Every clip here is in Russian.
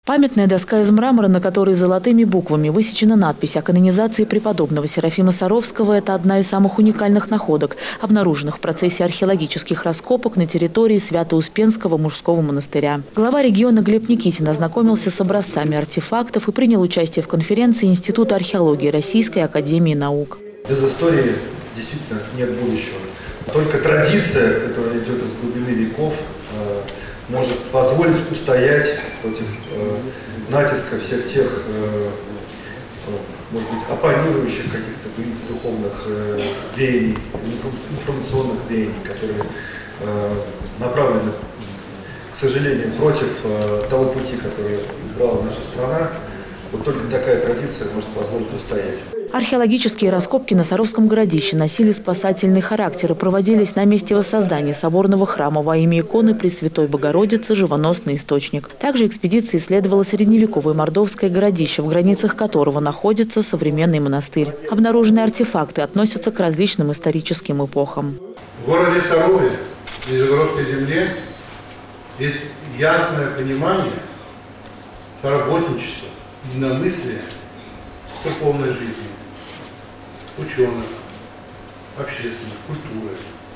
Памятная доска из мрамора, на которой золотыми буквами высечена надпись о канонизации преподобного Серафима Саровского – это одна из самых уникальных находок, обнаруженных в процессе археологических раскопок на территории Свято-Успенского мужского монастыря. Глава региона Глеб Никитин ознакомился с образцами артефактов и принял участие в конференции Института археологии Российской академии наук. Без истории действительно нет будущего. Только традиция, которая идет из глубины веков, может позволить устоять против натиска всех тех, может быть, оппонирующих каких-то духовных веяний, информационных веяний, которые направлены, к сожалению, против того пути, который избрала наша страна. Вот только такая традиция может позволить устоять. Археологические раскопки на Саровском городище носили спасательный характер и проводились на месте воссоздания соборного храма во имя иконы Пресвятой Богородицы «Живоносный источник». Также экспедиция исследовала средневековое мордовское городище, в границах которого находится современный монастырь. Обнаруженные артефакты относятся к различным историческим эпохам. В городе Сарове, в Нижегородской земле, есть ясное понимание соработничества, единомыслия в церковной жизни, ученых, общественных, культуры.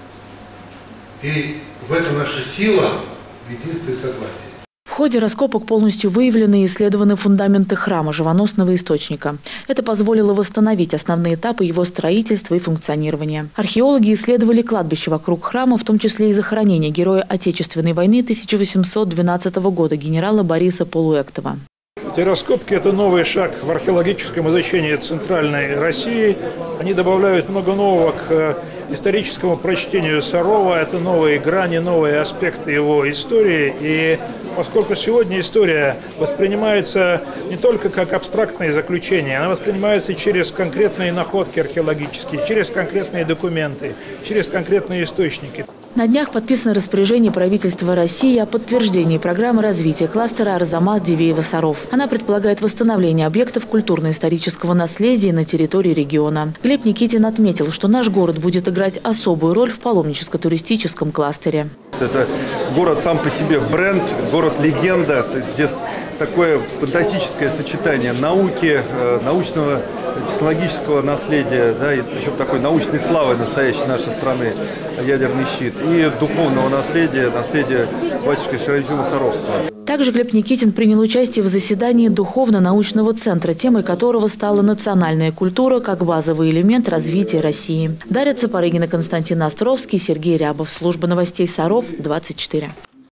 И в этом наша сила в единстве и согласии. В ходе раскопок полностью выявлены и исследованы фундаменты храма Живоносного источника. Это позволило восстановить основные этапы его строительства и функционирования. Археологи исследовали кладбище вокруг храма, в том числе и захоронение героя Отечественной войны 1812 года генерала Бориса Полуэктова. Эти раскопки – это новый шаг в археологическом изучении Центральной России. Они добавляют много нового к историческому прочтению Сарова. Это новые грани, новые аспекты его истории. И поскольку сегодня история воспринимается не только как абстрактные заключения, она воспринимается через конкретные находки археологические, через конкретные документы, через конкретные источники. На днях подписано распоряжение правительства России о подтверждении программы развития кластера Арзамас-Дивеево-Саров. Она предполагает восстановление объектов культурно-исторического наследия на территории региона. Глеб Никитин отметил, что наш город будет играть особую роль в паломническо-туристическом кластере. Это город сам по себе бренд, город-легенда. То есть здесь такое фантастическое сочетание науки, научного, технологического наследия, да, и причем такой научной славы настоящей нашей страны, ядерный щит, и духовного наследия, наследия батюшки Серафима Саровского. Также Глеб Никитин принял участие в заседании Духовно-научного центра, темой которого стала национальная культура как базовый элемент развития России. Дарья Цапарыгина, Константин Островский, Сергей Рябов. Служба новостей Саров, 24.